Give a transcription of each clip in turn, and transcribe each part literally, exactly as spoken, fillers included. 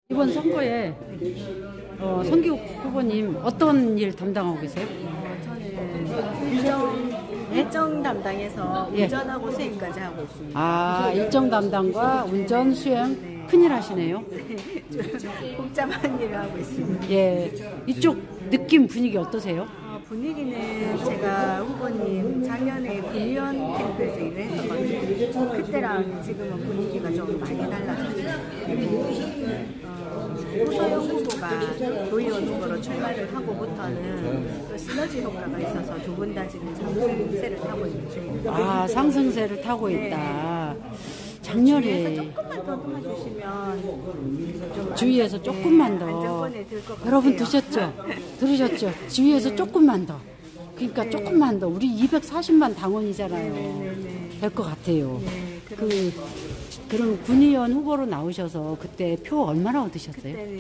이번 선거에 어, 성기욱 후보님 어떤 일 담당하고 계세요? 저는 일정, 일정 담당에서 예. 운전하고 수행까지 하고 있습니다. 아, 일정 담당과 운전, 수행 네. 큰일 하시네요. 좀 복잡한 일을 하고 있습니다. 예, 이쪽 느낌 분위기 어떠세요? 어, 분위기는 제가 후보님 작년에 군의원 캠프에서 일을 했었거든요. 그때랑 지금은 분위기가 좀 많이 달라졌어요. 어, 호소영 후보가 도의원 후보로 출마를 하고부터는 또 시너지 효과가 있어서 두 분 다 지금 상승세를 타고 있는 중입니다. 아, 상승세를 타고 있다. 주위에서 작년에 조금만 더 도와주시면 좀 주위에서 안전- 조금만 네, 더 안정권에 들 것 같아요. 여러분 드셨죠? 들으셨죠? 주위에서 조금만 더 그러니까 조금만 더 우리 이백사십만 당원이잖아요. 될 것 같아요. 네, 그 그럼 군의원 후보로 나오셔서 그때 표 얼마나 얻으셨어요? 그때는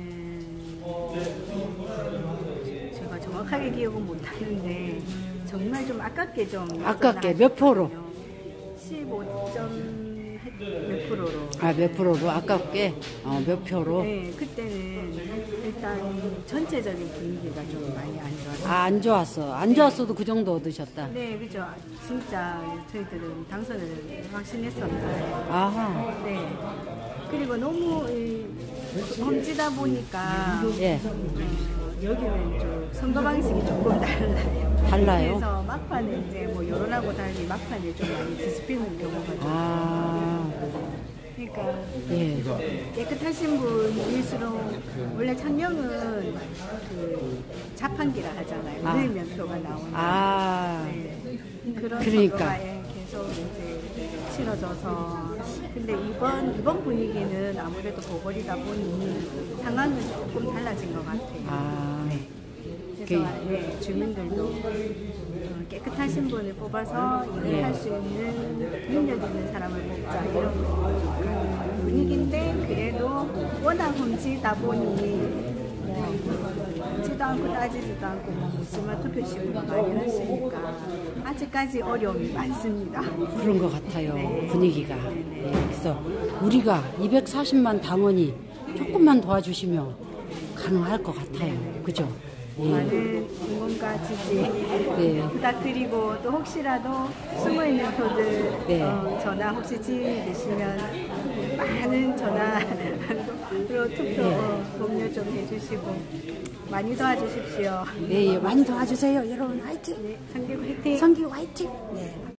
제가 정확하게 기억은 못 하는데 정말 좀 아깝게 좀 아깝게 몇 표로? 십오 점 몇 프로로. 아, 몇 프로로? 아깝게 어, 몇 표로? 네, 그때는 일단 전체적인 분위기가 좀 많이 안 좋았어요. 아, 안 좋았어. 안 좋았어도 그 정도 얻으셨다. 네, 그죠. 진짜 저희들은 당선을 확신했었는데. 아하. 네. 그리고 너무 이, 험지다 보니까 예. 여기는 좀 선거 방식이 조금 달라요. 달라요? 그래서 막판에 이제 뭐 여론하고 달리 막판에 좀 많이 뒤집히는 경우가 좀. 아. 그러니까 예. 깨끗하신 분일수록 원래 창녕은 그 자판기라 하잖아요. 아. 늘면 표가 나오는. 아. 네. 그런 그러니까. 선거가 계속 이제 치러져서. 근데 이번 이번 분위기는 아무래도 보궐이다 보니 상황은 조금 달라진 것 같아요. 아. 네. 그래서 네, 주민들도 어, 깨끗하신 분을 뽑아서 일을 예. 할 수 있는 능력 있는 사람을 뽑자 이런 그런 분위기인데 그래도 워낙 훔치다 보니 뭐 묻지도 않고 따지지도 않고 뭐 묻지마 투표식을 많이 하시니까 아직까지 어려움이 많습니다. 그런 것 같아요. 네. 분위기가. 예, 그래서 우리가 이백사십만 당원이 조금만 도와주시면 가능할 것 같아요. 그죠? 예. 많은 응원과 지지 네. 부탁드리고 또 혹시라도 숨어있는 표들 네. 어, 전화 혹시 지인이 되시면 많은 전화로 투표 네. 공유 좀 해주시고 많이 도와주십시오. 네, 예, 많이 도와주세요. 여러분 화이팅! 네, 상기구 화이팅! 성기 화이팅! 네.